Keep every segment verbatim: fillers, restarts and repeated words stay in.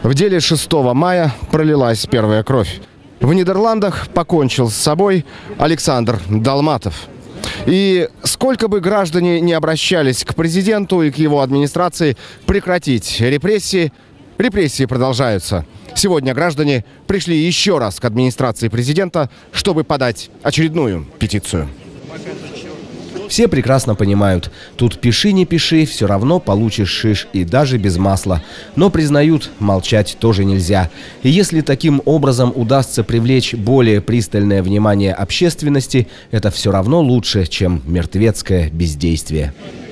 В деле шестого мая пролилась первая кровь. В Нидерландах покончил с собой Александр Долматов. И сколько бы граждане не обращались к президенту и к его администрации прекратить репрессии, репрессии продолжаются. Сегодня граждане пришли еще раз к администрации президента, чтобы подать очередную петицию. Все прекрасно понимают, тут пиши не пиши, все равно получишь шиш, и даже без масла. Но признают, молчать тоже нельзя. И если таким образом удастся привлечь более пристальное внимание общественности, это все равно лучше, чем мертвецкое бездействие.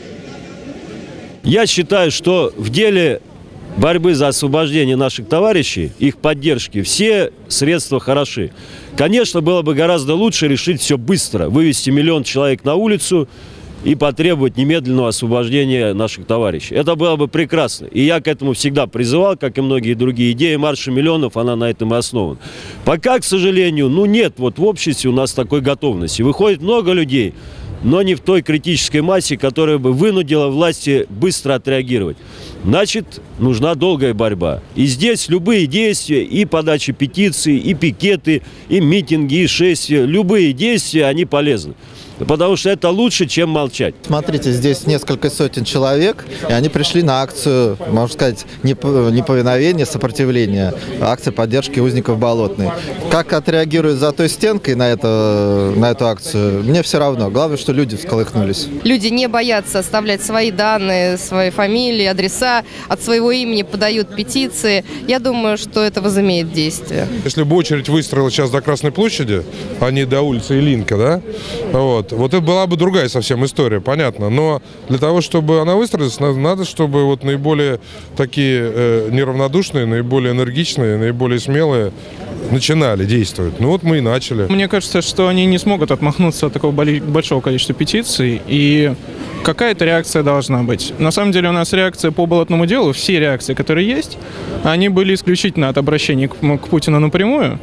Я считаю, что в деле борьбы за освобождение наших товарищей, их поддержки, все средства хороши. Конечно, было бы гораздо лучше решить все быстро, вывести миллион человек на улицу и потребовать немедленного освобождения наших товарищей. Это было бы прекрасно. И я к этому всегда призывал, как и многие другие. Идея марша миллионов, она на этом и основана. Пока, к сожалению, ну нет вот в обществе у нас такой готовности. Выходит много людей, но не в той критической массе, которая бы вынудила власти быстро отреагировать. Значит, нужна долгая борьба. И здесь любые действия, и подача петиций, и пикеты, и митинги, и шествия, любые действия, они полезны. Потому что это лучше, чем молчать. Смотрите, здесь несколько сотен человек, и они пришли на акцию, можно сказать, неповиновения, сопротивления, акция поддержки узников Болотной. Как отреагируют за той стенкой на, это, на эту акцию, мне все равно. Главное, что люди всколыхнулись. Люди не боятся оставлять свои данные, свои фамилии, адреса, от своего имени подают петиции. Я думаю, что это возымеет действие. Если бы очередь выстроилась сейчас до Красной площади, а не до улицы Ильинка, да, вот, Вот это была бы другая совсем история, понятно. Но для того, чтобы она выстроилась, надо, чтобы вот наиболее такие э, неравнодушные, наиболее энергичные, наиболее смелые начинали действовать. Ну вот мы и начали. Мне кажется, что они не смогут отмахнуться от такого большого количества петиций, и какая-то реакция должна быть. На самом деле у нас реакция по Болотному делу, все реакции, которые есть, они были исключительно от обращения к, к Путину напрямую.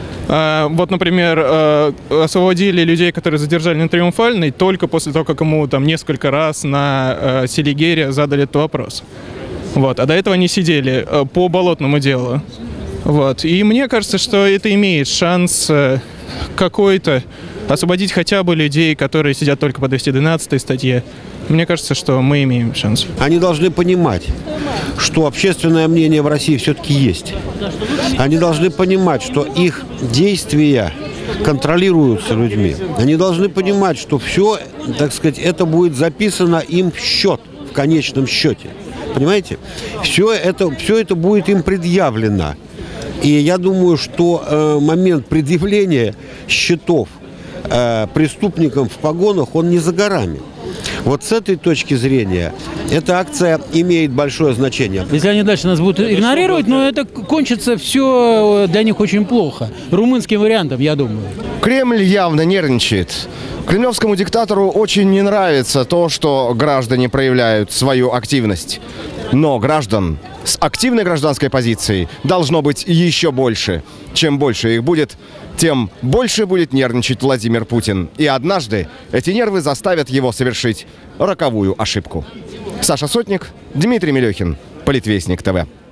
Вот, например, освободили людей, которые задержали на Триумфальной, только после того, как ему там несколько раз на Селигере задали этот вопрос. Вот. А до этого они сидели по Болотному делу. Вот. И мне кажется, что это имеет шанс какой-то освободить хотя бы людей, которые сидят только по двести двенадцатой статье. Мне кажется, что мы имеем шанс. Они должны понимать, что общественное мнение в России все-таки есть. Они должны понимать, что их действия контролируются людьми. Они должны понимать, что все, так сказать, это будет записано им в счет, в конечном счете. Понимаете? Все это, все это будет им предъявлено. И я думаю, что э, момент предъявления счетов э, преступникам в погонах, он не за горами. Вот с этой точки зрения эта акция имеет большое значение. Если они дальше нас будут игнорировать, но это кончится все для них очень плохо. Румынским вариантом, я думаю. Кремль явно нервничает. Кремлевскому диктатору очень не нравится то, что граждане проявляют свою активность. Но граждан с активной гражданской позицией должно быть еще больше. Чем больше их будет, тем больше будет нервничать Владимир Путин. И однажды эти нервы заставят его совершить роковую ошибку. Саша Сотник, Дмитрий Мелехин, Политвестник ТВ.